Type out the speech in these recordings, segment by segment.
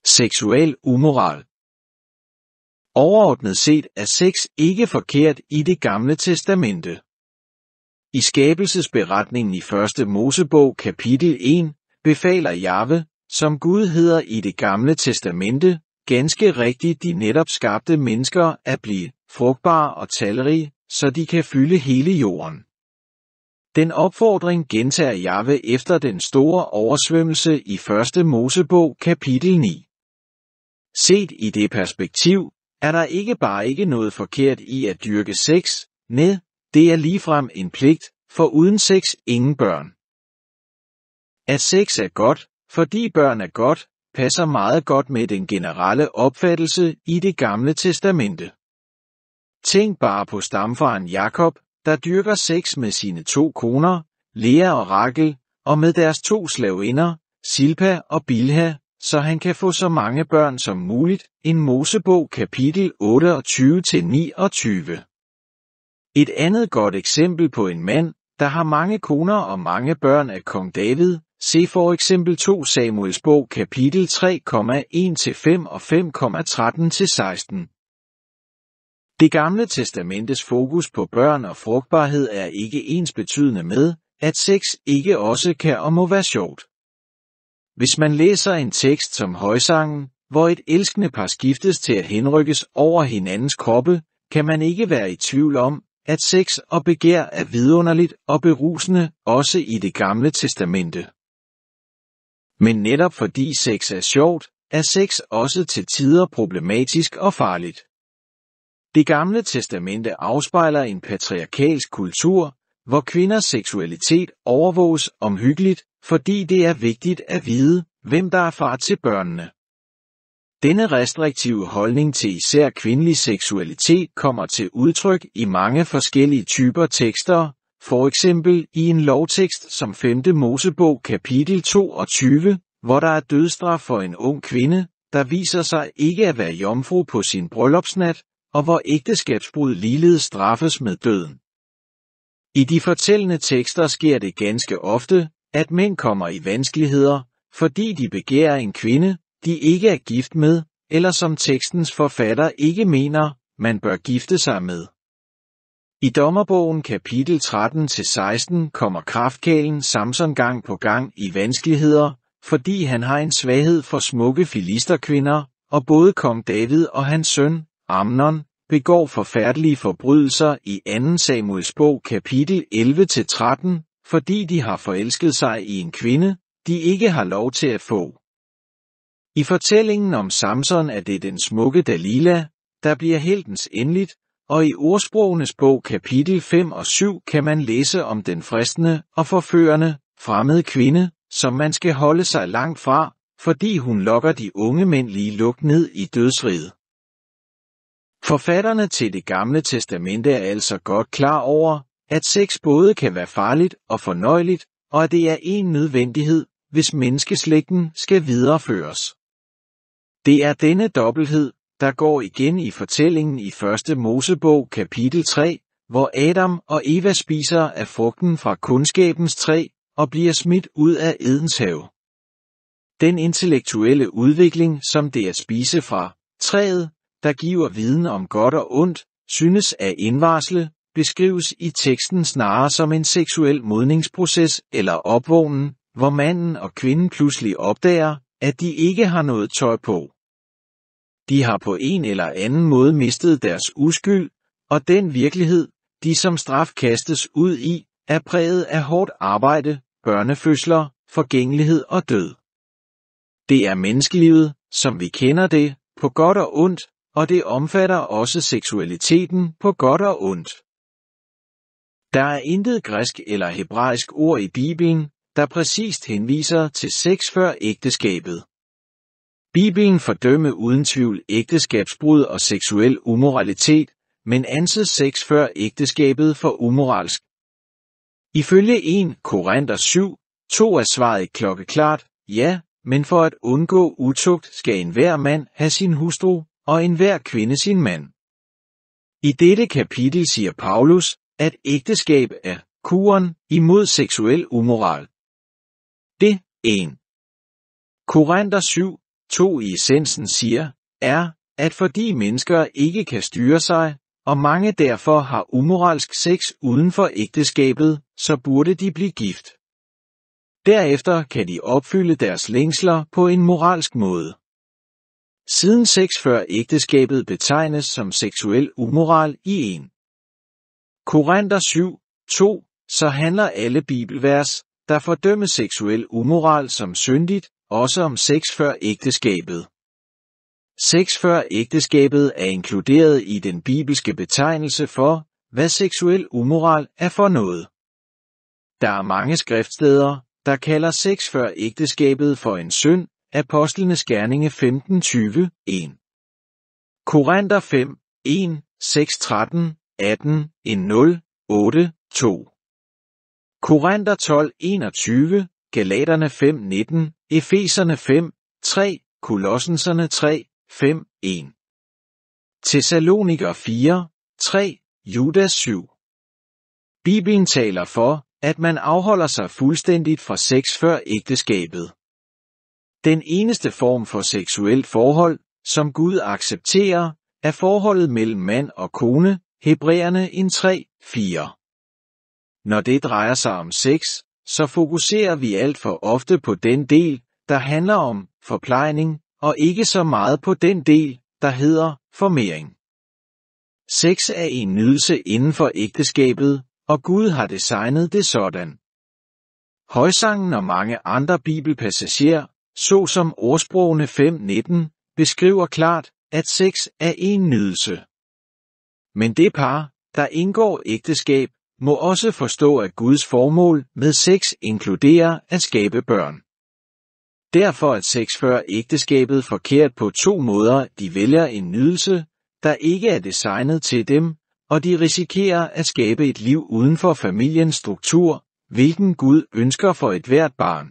Seksuel umoral. Overordnet set er sex ikke forkert i Det Gamle Testamente. I skabelsesberetningen i 1. Mosebog kapitel 1 befaler Jahve, som Gud hedder i Det Gamle Testamente, ganske rigtigt de netop skabte mennesker at blive frugtbare og talrige, så de kan fylde hele jorden. Den opfordring gentager Jahve efter den store oversvømmelse i 1. Mosebog kapitel 9. Set i det perspektiv, er der ikke bare ikke noget forkert i at dyrke sex, nej, det er ligefrem en pligt, for uden sex ingen børn. At sex er godt, fordi børn er godt, passer meget godt med den generelle opfattelse i Det Gamle Testamente. Tænk bare på stamfaren Jakob, der dyrker sex med sine 2 koner, Lea og Rachel, og med deres 2 slavinder, Silpa og Bilha, så han kan få så mange børn som muligt. En Mosebog kapitel 28-29. Et andet godt eksempel på en mand, der har mange koner og mange børn er kong David. Se for eksempel 2 Samuels bog kapitel 3,1-5 og 5,13-16. Det Gamle Testamentes fokus på børn og frugtbarhed er ikke ensbetydende med, at sex ikke også kan og må være sjovt. Hvis man læser en tekst som Højsangen, hvor et elskende par skiftes til at henrykkes over hinandens kroppe, kan man ikke være i tvivl om, at sex og begær er vidunderligt og berusende, også i Det Gamle Testamente. Men netop fordi sex er sjovt, er sex også til tider problematisk og farligt. Det Gamle Testamente afspejler en patriarkalsk kultur, hvor kvinders seksualitet overvåges omhyggeligt, fordi det er vigtigt at vide, hvem der er far til børnene. Denne restriktive holdning til især kvindelig seksualitet kommer til udtryk i mange forskellige typer tekster, for eksempel i en lovtekst som 5. Mosebog kapitel 22, hvor der er dødsstraf for en ung kvinde, der viser sig ikke at være jomfru på sin bryllupsnat, og hvor ægteskabsbrud ligeledes straffes med døden. I de fortællende tekster sker det ganske ofte, at mænd kommer i vanskeligheder, fordi de begærer en kvinde, de ikke er gift med, eller som tekstens forfatter ikke mener, man bør gifte sig med. I Dommerbogen kapitel 13-16 kommer kraftkarlen Samson gang på gang i vanskeligheder, fordi han har en svaghed for smukke filisterkvinder, og både kong David og hans søn, Amnon, begår forfærdelige forbrydelser i 2. Samuels bog kapitel 11-13, fordi de har forelsket sig i en kvinde, de ikke har lov til at få. I fortællingen om Samson er det den smukke Dalila, der bliver heltens endeligt, og i Ordsprogenes bog kapitel 5 og 7 kan man læse om den fristende og forførende, fremmede kvinde, som man skal holde sig langt fra, fordi hun lokker de unge mænd lige lukt ned i dødsriget. Forfatterne til Det Gamle Testamente er altså godt klar over, at sex både kan være farligt og fornøjeligt, og at det er en nødvendighed, hvis menneskeslægten skal videreføres. Det er denne dobbelthed, der går igen i fortællingen i 1. Mosebog kapitel 3, hvor Adam og Eva spiser af frugten fra kundskabens træ og bliver smidt ud af Edens have. Den intellektuelle udvikling, som det at spise fra træet, der giver viden om godt og ondt, synes at indvarsle, beskrives i teksten snarere som en seksuel modningsproces eller opvågnen, hvor manden og kvinden pludselig opdager, at de ikke har noget tøj på. De har på en eller anden måde mistet deres uskyld, og den virkelighed, de som straf kastes ud i, er præget af hårdt arbejde, børnefødsler, forgængelighed og død. Det er menneskelivet, som vi kender det, på godt og ondt, og det omfatter også seksualiteten på godt og ondt. Der er intet græsk eller hebraisk ord i Bibelen, der præcist henviser til sex før ægteskabet. Bibelen fordømmer uden tvivl ægteskabsbrud og seksuel umoralitet, men anser sex før ægteskabet for umoralsk. Ifølge 1 Korinther 7, 2 er svaret klokkeklart, ja, men for at undgå utugt skal enhver mand have sin hustru, og enhver kvinde sin mand. I dette kapitel siger Paulus, at ægteskab er kuren imod seksuel umoral. Det 1. Korinther 7, 2 i essensen siger, er, at fordi mennesker ikke kan styre sig, og mange derfor har umoralsk sex uden for ægteskabet, så burde de blive gift. Derefter kan de opfylde deres længsler på en moralsk måde. Siden sex før ægteskabet betegnes som seksuel umoral i 1. Korinther 7:2, så handler alle bibelvers, der fordømmer seksuel umoral som syndigt, også om sex før ægteskabet. Sex før ægteskabet er inkluderet i den bibelske betegnelse for, hvad seksuel umoral er for noget. Der er mange skriftsteder, der kalder sex før ægteskabet for en synd, Apostlenes Gerninge 15:20, 1. Korinther 5:1, 6:13, 18, 1:0, 8, 2. Korinther 12:21, Galaterne 5:19, Efeserne 5:3, Kolossenserne 3:5-1. Thessaloniker 4:3, Judas 7. Bibelen taler for, at man afholder sig fuldstændigt fra sex før ægteskabet. Den eneste form for seksuelt forhold, som Gud accepterer, er forholdet mellem mand og kone, Hebræerne 1:3-4. Når det drejer sig om sex, så fokuserer vi alt for ofte på den del, der handler om forplejning, og ikke så meget på den del, der hedder formering. Sex er en nydelse inden for ægteskabet, og Gud har designet det sådan. Højsangen og mange andre bibelpassager, såsom ordsprogene 5:19, beskriver klart, at sex er en nydelse. Men det par, der indgår ægteskab, må også forstå, at Guds formål med sex inkluderer at skabe børn. Derfor er sex før ægteskabet forkert på 2 måder. De vælger en nydelse, der ikke er designet til dem, og de risikerer at skabe et liv uden for familiens struktur, hvilken Gud ønsker for et hvert barn.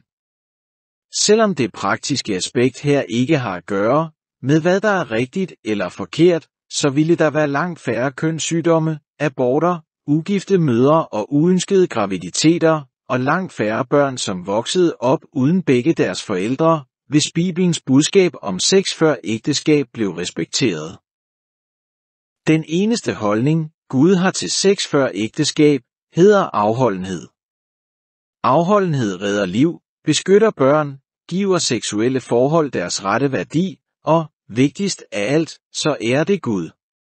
Selvom det praktiske aspekt her ikke har at gøre med hvad der er rigtigt eller forkert, så ville der være langt færre kønssygdomme, aborter, ugifte mødre og uønskede graviditeter, og langt færre børn, som voksede op uden begge deres forældre, hvis Bibelens budskab om sex før ægteskab blev respekteret. Den eneste holdning, Gud har til sex før ægteskab, hedder afholdenhed. Afholdenhed redder liv, beskytter børn, giver seksuelle forhold deres rette værdi, og, vigtigst af alt, så er det Gud.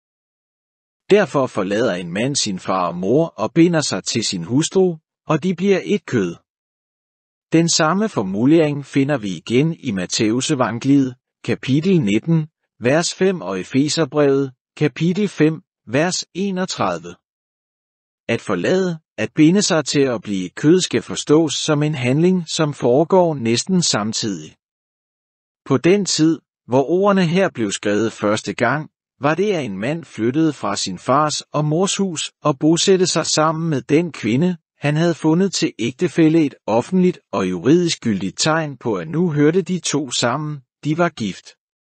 Derfor forlader en mand sin far og mor og binder sig til sin hustru, og de bliver et kød. Den samme formulering finder vi igen i Matthæusevangeliet, kapitel 19, vers 5 og Efeserbrevet, kapitel 5, vers 31. At forlade, at binde sig til at blive et kød skal forstås som en handling, som foregår næsten samtidig. På den tid, hvor ordene her blev skrevet første gang, var det, at en mand flyttede fra sin fars og mors hus og bosatte sig sammen med den kvinde, han havde fundet til ægtefælle, et offentligt og juridisk gyldigt tegn på, at nu hørte de to sammen, de var gift.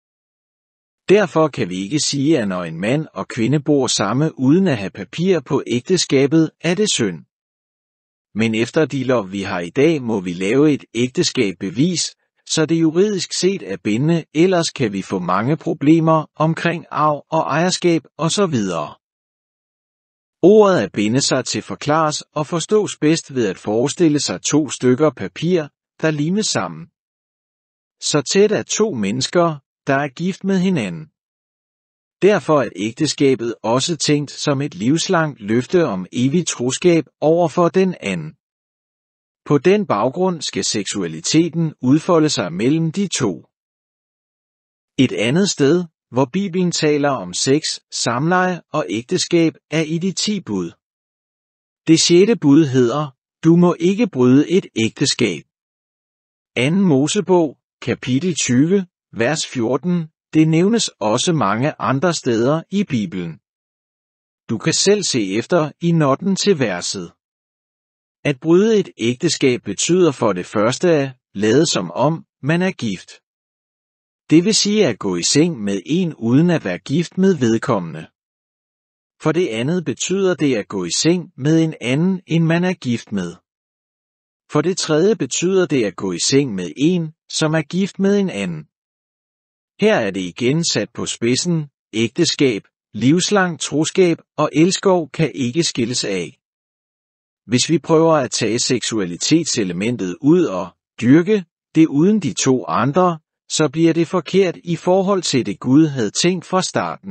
Derfor kan vi ikke sige, at når en mand og kvinde bor sammen uden at have papir på ægteskabet, er det synd. Men efter de lov vi har i dag, må vi lave et ægteskabsbevis, så det juridisk set er bindende, ellers kan vi få mange problemer omkring arv og ejerskab osv. Ordet at binde sig til forklares og forstås bedst ved at forestille sig 2 stykker papir, der limes sammen. Så tæt er 2 mennesker, der er gift med hinanden. Derfor er ægteskabet også tænkt som et livslangt løfte om evigt troskab over for den anden. På den baggrund skal seksualiteten udfolde sig mellem de 2. Et andet sted, hvor Bibelen taler om sex, samleje og ægteskab, er i de 10 bud. Det 6. bud hedder, du må ikke bryde et ægteskab. 2. Mosebog, kapitel 20, vers 14, det nævnes også mange andre steder i Bibelen. Du kan selv se efter i noten til verset. At bryde et ægteskab betyder for det første at lade som om, man er gift. Det vil sige at gå i seng med en uden at være gift med vedkommende. For det andet betyder det at gå i seng med en anden, end man er gift med. For det tredje betyder det at gå i seng med en, som er gift med en anden. Her er det igen sat på spidsen: ægteskab, livslang troskab og elskov kan ikke skilles af. Hvis vi prøver at tage seksualitetselementet ud og dyrke det uden de to andre, så bliver det forkert i forhold til det Gud havde tænkt fra starten.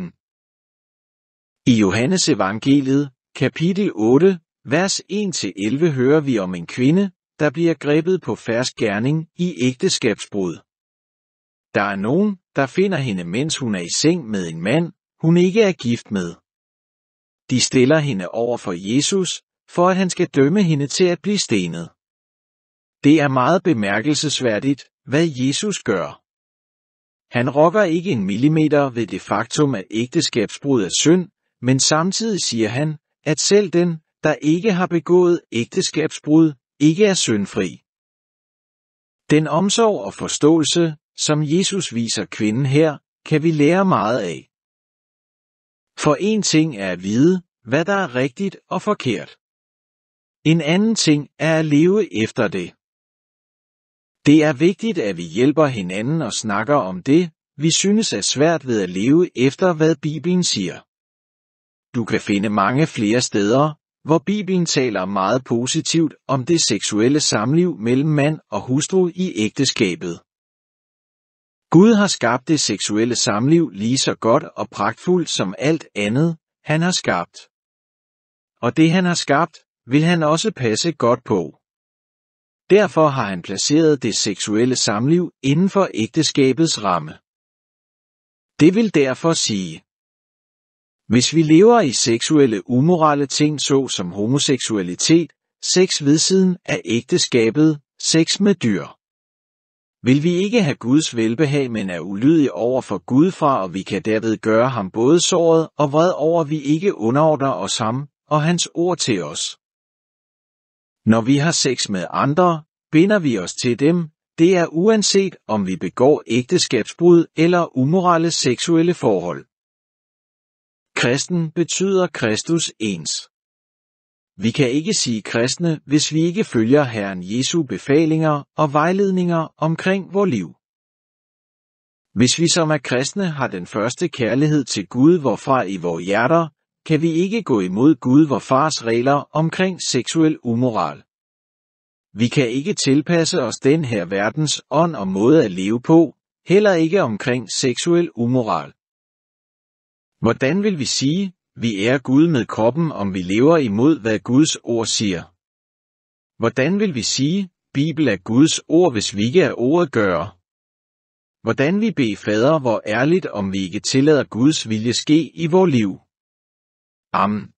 I Johannes evangeliet, kapitel 8, vers 1-11 hører vi om en kvinde, der bliver grebet på fersk gerning i ægteskabsbrud. Der er nogen, der finder hende, mens hun er i seng med en mand, hun ikke er gift med. De stiller hende over for Jesus, for at han skal dømme hende til at blive stenet. Det er meget bemærkelsesværdigt, hvad Jesus gør. Han rokker ikke en millimeter ved det faktum, at ægteskabsbrud er synd, men samtidig siger han, at selv den, der ikke har begået ægteskabsbrud, ikke er syndfri. Den omsorg og forståelse, som Jesus viser kvinden her, kan vi lære meget af. For en ting er at vide, hvad der er rigtigt og forkert. En anden ting er at leve efter det. Det er vigtigt, at vi hjælper hinanden og snakker om det, vi synes er svært ved at leve efter, hvad Bibelen siger. Du kan finde mange flere steder, hvor Bibelen taler meget positivt om det seksuelle samliv mellem mand og hustru i ægteskabet. Gud har skabt det seksuelle samliv lige så godt og pragtfuldt som alt andet, han har skabt. Og det han har skabt, vil han også passe godt på. Derfor har han placeret det seksuelle samliv inden for ægteskabets ramme. Det vil derfor sige, hvis vi lever i seksuelle umorale ting såsom homoseksualitet, sex ved siden af ægteskabet, sex med dyr, vil vi ikke have Guds velbehag, men er ulydige over for Gud fra, og vi kan derved gøre ham både såret og vred over, vi ikke underordner os ham og hans ord til os. Når vi har sex med andre, binder vi os til dem, det er uanset om vi begår ægteskabsbrud eller umorale seksuelle forhold. Kristen betyder Kristus ens. Vi kan ikke sige kristne, hvis vi ikke følger Herren Jesu befalinger og vejledninger omkring vores liv. Hvis vi som er kristne har den første kærlighed til Gud hvorfra i vores hjerter, kan vi ikke gå imod Gud vor fars regler omkring seksuel umoral. Vi kan ikke tilpasse os den her verdens ånd og måde at leve på, heller ikke omkring seksuel umoral. Hvordan vil vi sige, vi ærer Gud med kroppen, om vi lever imod, hvad Guds ord siger? Hvordan vil vi sige, Bibel er Guds ord, hvis vi ikke er ordet gøre? Hvordan vi bede Fader vor ærligt, om vi ikke tillader Guds vilje ske i vores liv? Amen.